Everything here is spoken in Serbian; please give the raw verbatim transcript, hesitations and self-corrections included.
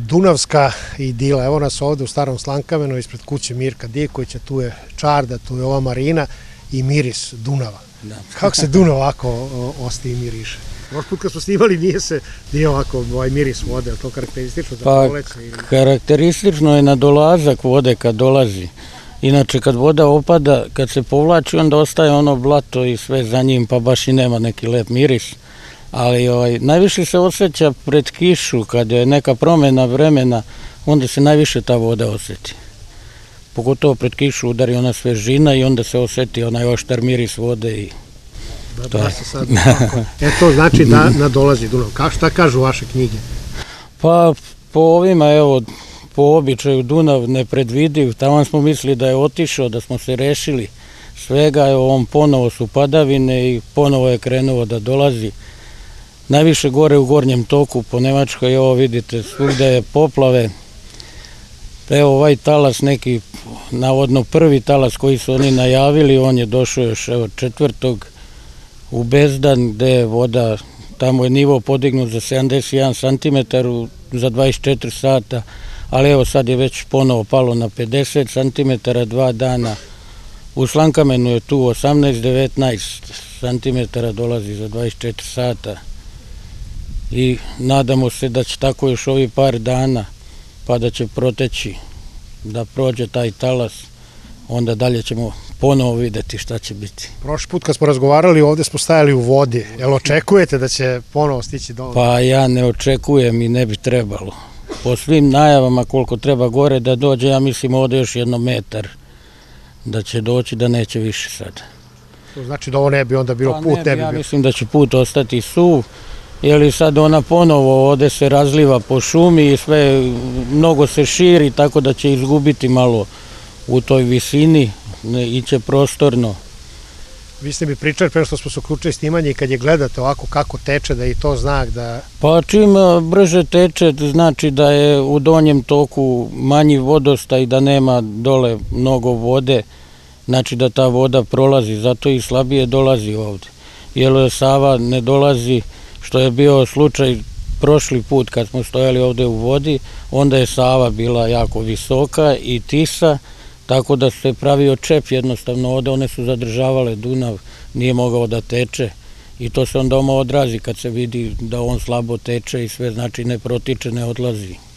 Dunavska idila. Evo nas ovde u Starom Slankamenu ispred kuće Mirka Divkovića, tu je čarda, tu je ova marina i miris Dunava. Kako se Dunav ovako ostaje i miriše? Možda put kad smo snimali nije se, nije ovako ovaj miris vode, to karakteristično za proleće? Pa karakteristično je na dolazak vode kad dolazi. Inače kad voda opada, kad se povlači, onda ostaje ono blato i sve za njim, pa baš i nema neki lep miris. Ali ovaj, najviše se osjeća pred kišu, kad je neka promjena vremena, onda se najviše ta voda osjeti. Pogotovo pred kišu udari ona svežina i onda se osjeti onaj oštar miris vode i to je. E to znači da nadolazi Dunav. Šta kažu vaše knjige? Pa po ovima, evo, po običaju Dunav nepredvidiv, tamo smo mislili da je otišao, da smo se rešili svega, evo on ponovo su padavine i ponovo je krenuo da dolazi. Najviše gore u gornjem toku po Nemačkoj, evo vidite, svugde je poplave. Evo ovaj talas, neki navodno prvi talas koji su oni najavili, on je došao još evo četvrtog u Bezdan, gde je voda, tamo je nivo podignut za sedamdeset jedan centimetar za dvadeset četiri sata, ali evo sad je već ponovo palo na pedeset centimetara dva dana. U Slankamenu je tu osamnaest devetnaest centimetara dolazi za dvadeset četiri sata i nadamo se da će tako još ovi par dana, pa da će proteći, da prođe taj talas, onda dalje ćemo ponovo videti šta će biti. Prošli put kad smo razgovarali ovde smo stajali u vodi, jel očekujete da će ponovo stići dole? Pa ja ne očekujem i ne bi trebalo. Po svim najavama koliko treba gore da dođe, ja mislim ovde još jedno metar da će doći, da neće više sad. To znači da ovo ne bi onda bilo put, ne bi bio? Ja mislim da će put ostati suv, jer sad ona ponovo ovde se razliva po šumi i sve, mnogo se širi, tako da će izgubiti malo u toj visini, iće prostorno. Vi ste mi pričali pre što smo se uključili snimanje i kad je gledate ovako kako teče, da je i to znak da... Pa čim brže teče, znači da je u donjem toku manji vodostaj, da nema dole mnogo vode, znači da ta voda prolazi, zato i slabije dolazi ovde. Jer Sava ne dolazi, što je bio slučaj prošli put kad smo stojali ovde u vodi, onda je Sava bila jako visoka i Tisa, tako da se pravio čep jednostavno ovde, one su zadržavale Dunav, nije mogao da teče i to se onda odrazi kad se vidi da on slabo teče i sve, znači ne protiče, ne odlazi.